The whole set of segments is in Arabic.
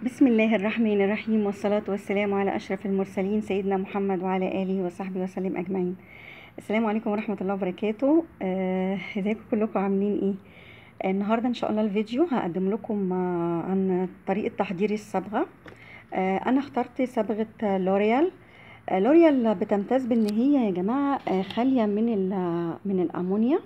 بسم الله الرحمن الرحيم، والصلاة والسلام على أشرف المرسلين سيدنا محمد وعلى آله وصحبه وسلم أجمعين. السلام عليكم ورحمة الله وبركاته. ازيكم كلكم عاملين ايه؟ النهاردة ان شاء الله الفيديو هقدم لكم عن طريقة تحضير الصبغة. انا اخترت صبغة لوريال. لوريال بتمتاز بان هي يا جماعة خالية من الأمونيا.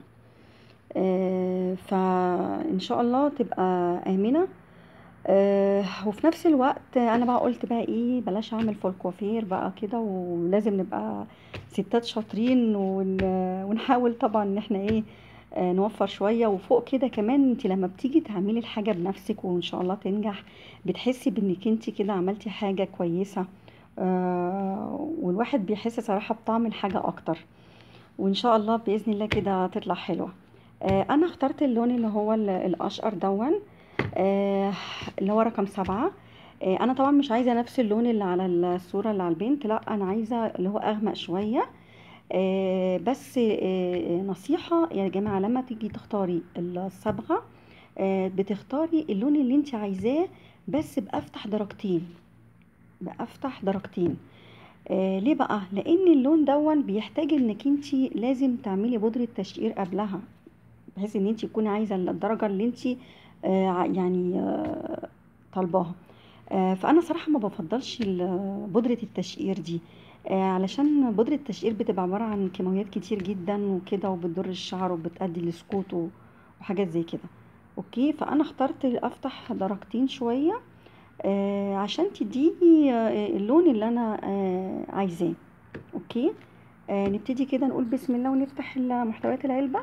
فان شاء الله تبقى آمنة. وفي نفس الوقت انا بقى قلت بقى ايه، بلاش اعمل فولكوافير بقى كده، ولازم نبقى ستات شاطرين ونحاول طبعا ان احنا ايه، نوفر شوية. وفوق كده كمان انت لما بتيجي تعملي الحاجة بنفسك وان شاء الله تنجح، بتحسي بانك انت كده عملتي حاجة كويسة. والواحد بيحس صراحة بطعم الحاجة اكتر، وان شاء الله باذن الله كده تطلع حلوة. انا اخترت اللون اللي هو الاشقر دون، آه، اللي هو رقم 7. انا طبعا مش عايزه نفس اللون اللي على الصوره اللي على البنت، لا انا عايزه اللي هو اغمق شويه. بس نصيحه يا جماعه، لما تيجي تختاري الصبغه بتختاري اللون اللي انت عايزاه، بس بافتح درجتين، بافتح درجتين. ليه بقى؟ لان اللون دون بيحتاج انك انت لازم تعملي بودره تشقير قبلها، بحيث ان انت تكوني عايزه الدرجه اللي انت يعني طالباها. فانا صراحه ما بفضلش بودره التشقير دي، علشان بودره التشقير بتبقى عباره عن كيماويات كتير جدا وكده، وبتضر الشعر وبتؤدي لسقوط وحاجات زي كده. اوكي، فانا اخترت افتح درجتين شويه عشان تديني اللون اللي انا عايزاه. اوكي، نبتدي كده نقول بسم الله ونفتح محتويات العلبه.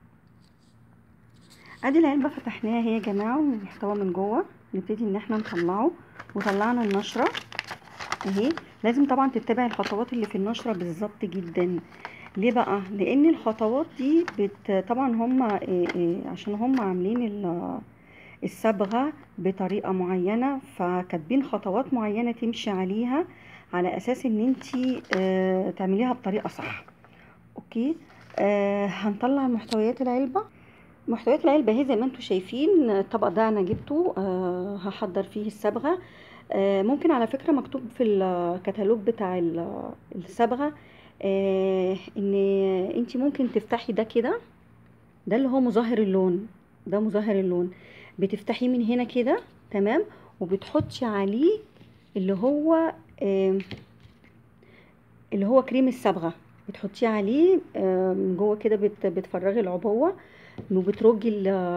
ادي العلبه فتحناها اهي يا جماعه، والمحتوى من جوه نبتدي ان احنا نطلعه. وطلعنا النشره اهي. لازم طبعا تتبع الخطوات اللي في النشره بالظبط جدا. ليه بقى؟ لان الخطوات دي طبعا هم عشان هم عاملين الصبغه بطريقه معينه، فكاتبين خطوات معينه تمشي عليها على اساس ان انتي تعمليها بطريقه صح. اوكي، هنطلع محتويات العلبه. محتويات العلبة اهي زي ما انتم شايفين. الطبق ده انا جبته هحضر فيه الصبغة. ممكن على فكرة مكتوب في الكتالوج بتاع الصبغة ان انت ممكن تفتحي ده كده، ده اللي هو مظهر اللون، ده مظهر اللون. بتفتحيه من هنا كده، تمام، وبتحطي عليه اللي هو آه، اللي هو كريم الصبغة. بتحطيه عليه من جوه كده، بتفرغي العبوة وبترجي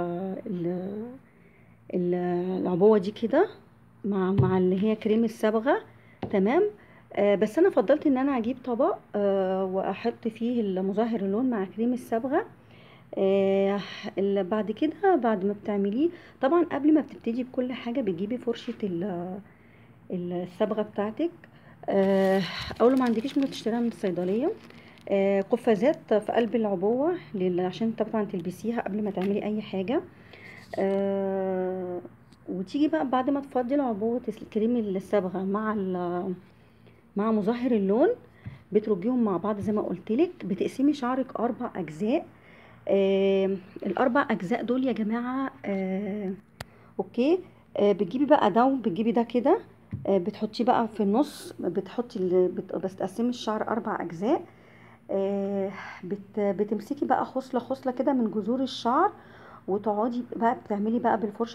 ال- العبوة دي كده مع اللي هي كريم الصبغة. تمام. بس انا فضلت ان انا اجيب طبق واحط فيه المظهر اللون مع كريم الصبغة. بعد كده، بعد ما بتعمليه طبعا، قبل ما بتبتدي بكل حاجة بتجيبي فرشة الصبغة بتاعتك. آه، اول ما عندكيش ممكن تشتريها من الصيدلية. قفازات في قلب العبوة عشان طبعا تلبسيها قبل ما تعملي اي حاجة. وتيجي بقى بعد ما تفضي العبوة كريم الصبغة مع مظهر اللون، بترجيهم مع بعض زي ما قلتلك. بتقسمي شعرك 4 اجزاء. ال4 اجزاء دول يا جماعة اوكي. بتجيبي بقى ده وبتجيبي ده كده. بتحطيه بقى في النص، بتحطي بس تقسمي الشعر 4 اجزاء. بتمسكي بقى خصلة خصلة كده من جذور الشعر، وتقعدي بقى بتعملي بقى بالفرشة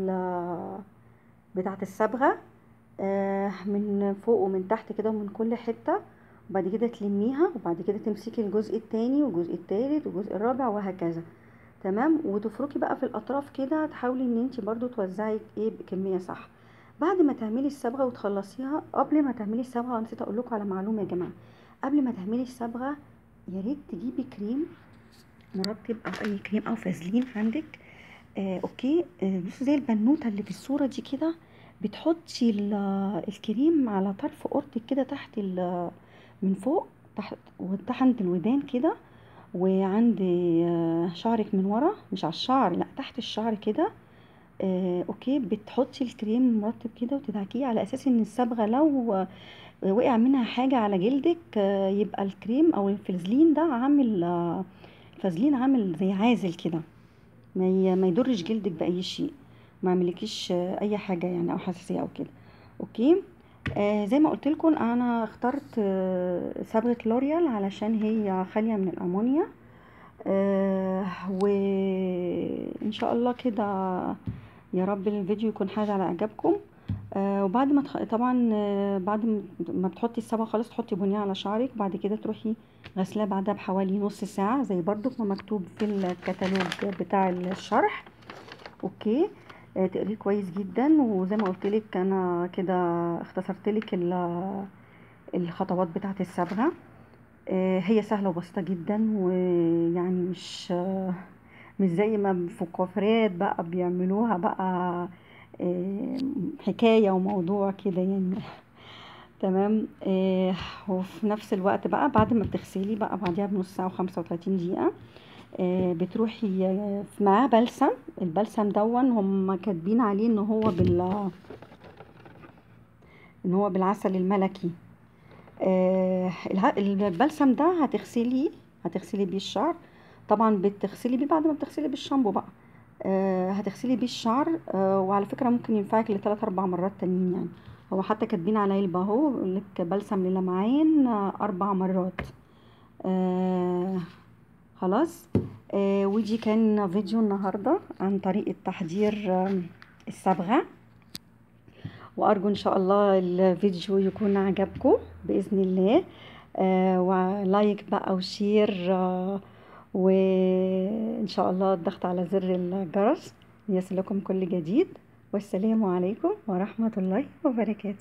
بتاعت الصبغة من فوق ومن تحت كده ومن كل حتة. وبعد كده تلميها، وبعد كده تمسكي الجزء التاني والجزء التالت والجزء الرابع وهكذا. تمام. وتفركي بقى في الاطراف كده، تحاولي ان انت برضو توزعي ايه بكمية صح. بعد ما تعملي الصبغة وتخلصيها، قبل ما تعملي الصبغة نسيت اقول لكم على معلومة يا جماعة. قبل ما تعملي الصبغة يا ريت تجيبي كريم مرطب او اي كريم او فازلين عندك. اوكي. بصوا زي البنوته اللي في الصوره دي كده، بتحطي الكريم على طرف قرطك كده تحت من فوق، تحت عند الودان كده، وعند شعرك من ورا، مش على الشعر، لا تحت الشعر كده. اوكي، بتحطي الكريم مرطب كده وتدعكيه على اساس ان الصبغه لو وقع منها حاجه على جلدك يبقى الكريم او الفازلين ده عامل الفازلين عامل زي عازل كده، ما يضرش جلدك باي شيء. ما يعملكيش اي حاجه يعني او حساسيه او كده. اوكي. زي ما قلت لكم انا اخترت صبغه لوريال علشان هي خاليه من الامونيا. وان شاء الله كده يا رب الفيديو يكون حاجه على اعجابكم. وبعد ما طبعا بعد ما بتحطي الصبغه خالص تحطي بنيه على شعرك، بعد كده تروحي غسلاه بعدها بحوالي نص ساعه زي برضو ما مكتوب في الكتالوج بتاع الشرح. اوكي. تقريه كويس جدا، وزي ما قلت لك انا كده اختصرت لك الخطوات بتاعه الصبغه. هي سهله وبسيطه جدا، ويعني مش زي ما في الكوافرات بقى بيعملوها بقى حكايه وموضوع كده يعني. تمام. وفي نفس الوقت بقى بعد ما بتغسلي بقى بعديها بنص ساعه و35 دقيقه بتروحي معاه بلسم. البلسم دون هم كاتبين عليه ان هو بالعسل الملكي. البلسم ده هتغسلي بيه الشعر. طبعا بتغسلي بيه بعد ما بتغسلي بالشامبو بقى. هتغسلي بيه الشعر. وعلى فكرة ممكن ينفعك لثلاث اربع مرات تانيين يعني. هو حتى كاتبين على علبة اهو يقول لك بلسم للمعان 4 مرات. آه خلاص. ودي كان فيديو النهاردة عن طريقة تحضير الصبغة، وأرجو إن شاء الله الفيديو يكون عجبكم بإذن الله. ولايك بقى وشير، وإن شاء الله الضغط على زر الجرس ليصلكم كل جديد. والسلام عليكم ورحمة الله وبركاته.